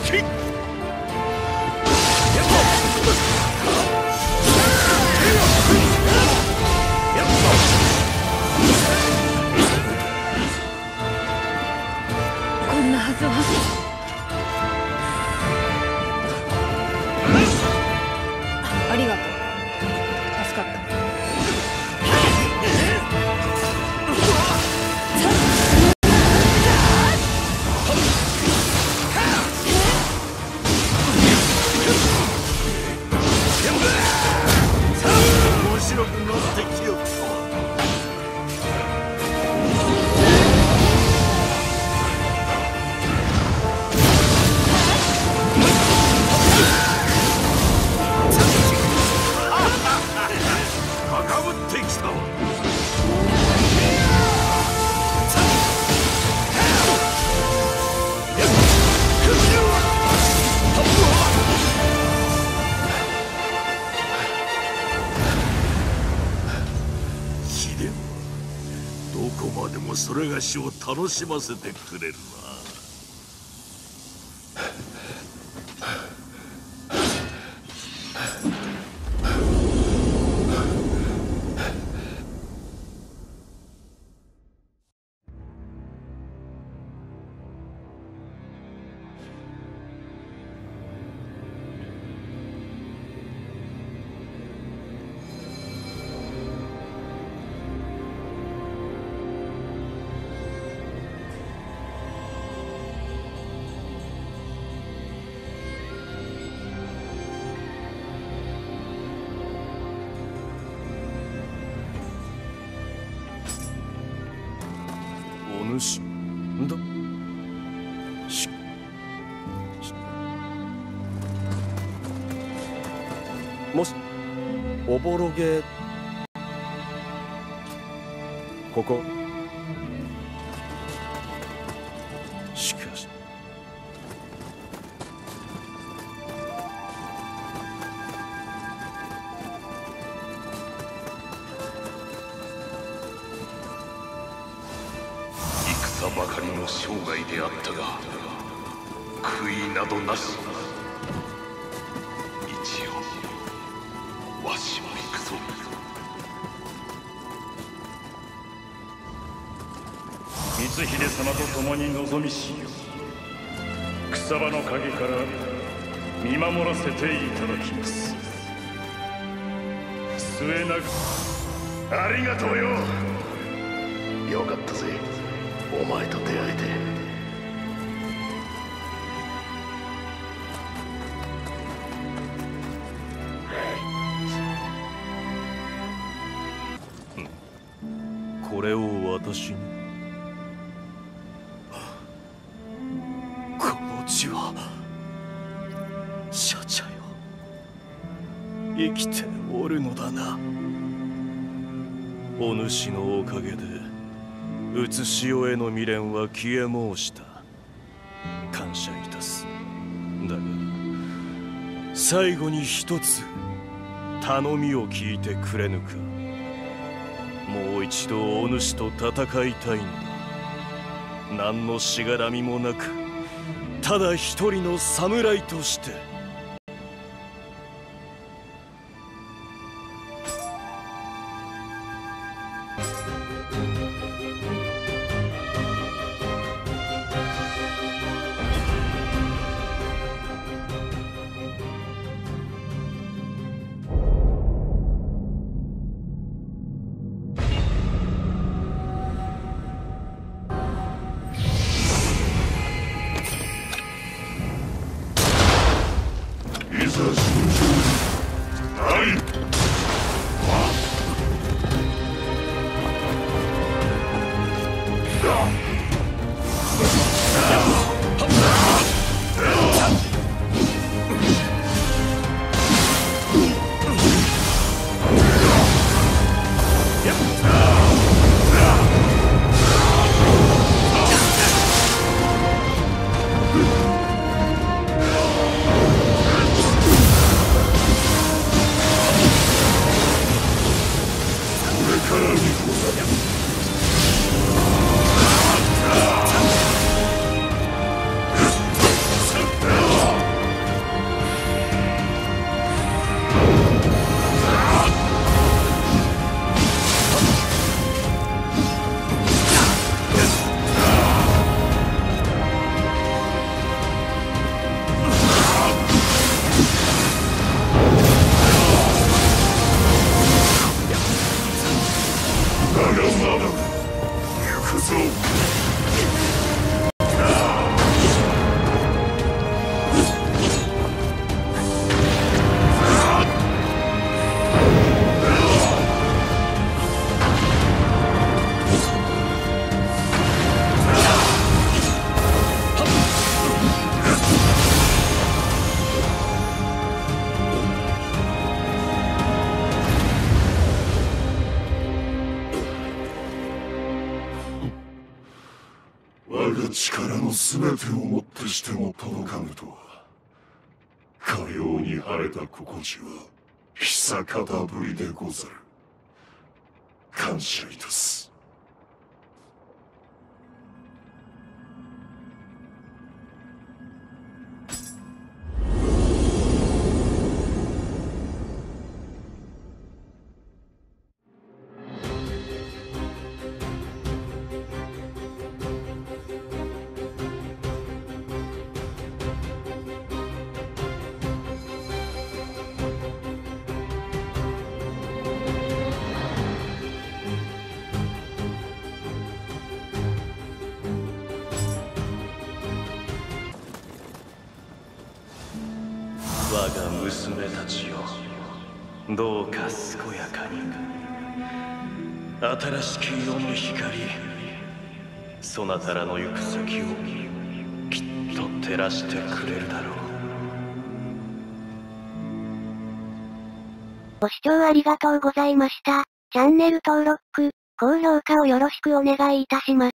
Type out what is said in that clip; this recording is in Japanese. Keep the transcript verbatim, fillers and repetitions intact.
こんなはずは。ありがとう。助かった。 面白くなってきよった。高ぶってきたわ。貴殿はどこまでもそれがしを楽しませてくれるな。お主だ。ししもしおぼろげここ。しかし戦ばかりの生涯であったが悔いなどなし。一応わしは行くぞ。光秀様と共に望みしよ。草場の陰から見守らせていただきます。末永くありがとうよ。よかったぜ、お前と出会えて。これを私に。この字はシャチャよ。生きておるのだな。お主のおかげでうつしおへの未練は消え申した。感謝いたす。だが最後に一つ頼みを聞いてくれぬか。もう一度お主と戦いたいんだ。何のしがらみもなくただ一人の侍として。 全てをもってしても届かぬとは、かように晴れた心地は久方ぶりでござる。感謝いたす。 我が娘たちよ、どうか健やかに新しき世の光、そなたらの行く先をきっと照らしてくれるだろう。 ご視聴ありがとうございました。チャンネル登録、高評価をよろしくお願いいたします。